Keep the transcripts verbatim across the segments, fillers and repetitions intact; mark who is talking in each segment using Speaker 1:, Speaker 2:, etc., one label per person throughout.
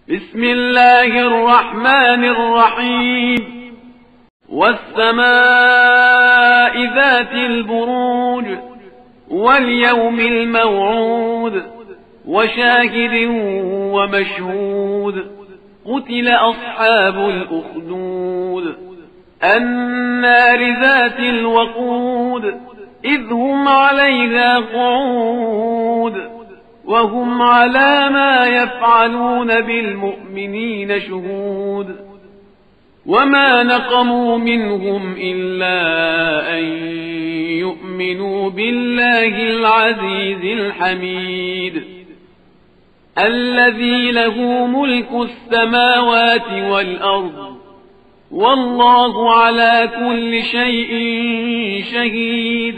Speaker 1: بسم الله الرحمن الرحيم والسماء ذات البروج واليوم الموعود وشاهد ومشهود قتل أصحاب الأخدود النار ذات الوقود إذ هم عليها قعود وهم على ما يفعلون بالمؤمنين شهود وما نقموا منهم إلا أن يؤمنوا بالله العزيز الحميد الذي له ملك السماوات والأرض والله على كل شيء شهيد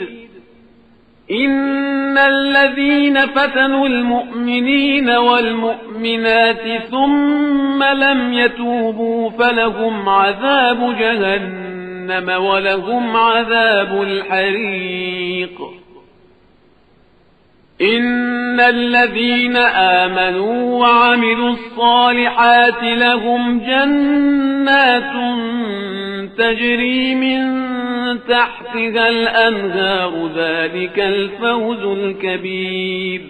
Speaker 1: إن الذين فتنوا المؤمنين والمؤمنات ثم لم يتوبوا فلهم عذاب جهنم ولهم عذاب الحريق إن الذين آمنوا وعملوا الصالحات لهم جنات تجري من تحتها الأنهار ذلك الفوز الكبير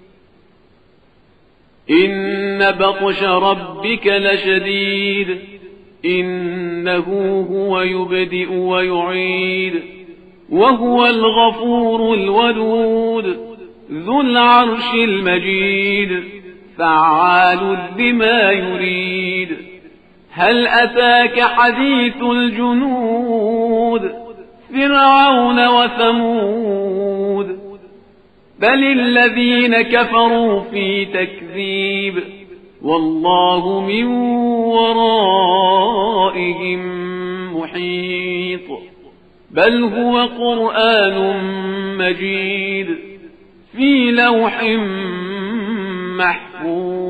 Speaker 1: إن بطش ربك لشديد إنه هو يبدئ ويعيد وهو الغفور الودود ذو العرش المجيد فعال لما يريد هل أتاك حديث الجنود فرعون وثمود بل الذين كفروا في تكذيب والله من ورائهم محيط بل هو قرآن مجيد في لوح محفوظ